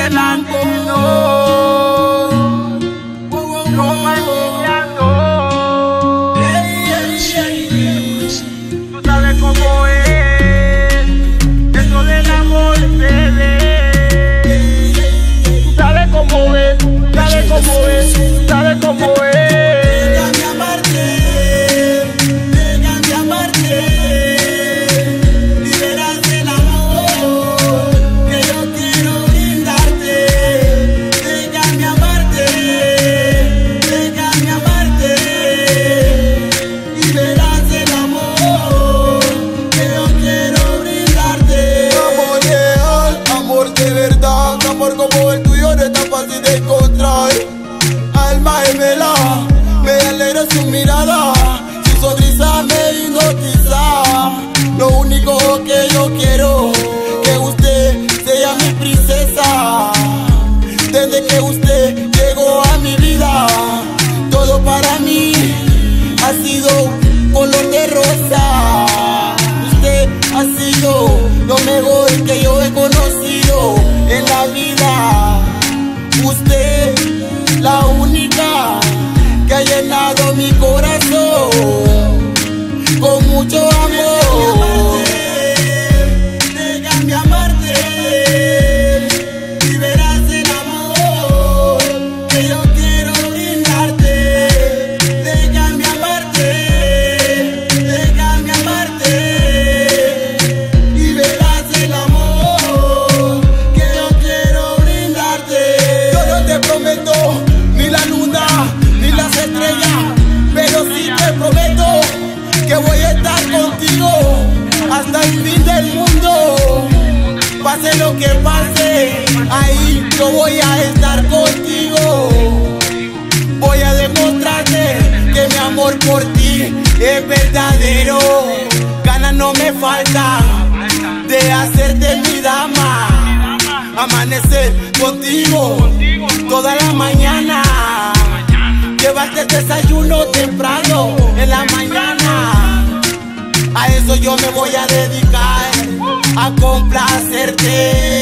delante no maquillando. Tú sabes cómo es, eso del amor se ve. Tú sabes cómo es, sabes cómo es, sabes cómo es. Amor como el tuyo no es tan fácil de encontrar. Alma gemela, me alegra su mirada, su sonrisa me hipnotiza. Lo único que yo quiero, que usted sea mi princesa. Desde que usted llegó a mi vida, todo para mí ha sido color de rosa. Usted ha sido lo mejor que yo he conocido en la vida. Usted, la única que ha llenado mi corazón con mucho amor. Déjame amarte y verás el amor que yo quiero brindarte. Déjame amarte, déjame amarte y verás el amor que yo quiero brindarte. Yo no te prometo ni la luna ni las estrellas, pero sí te prometo que voy a estar contigo hasta el fin del mundo. Pase lo que pase, ahí yo voy a estar contigo. Voy a demostrarte que mi amor por ti es verdadero. Ganas no me faltan de hacerte mi dama. Amanecer contigo toda la mañana. Llevarte desayuno temprano en la mañana. A eso yo me voy a dedicar, a complacerte.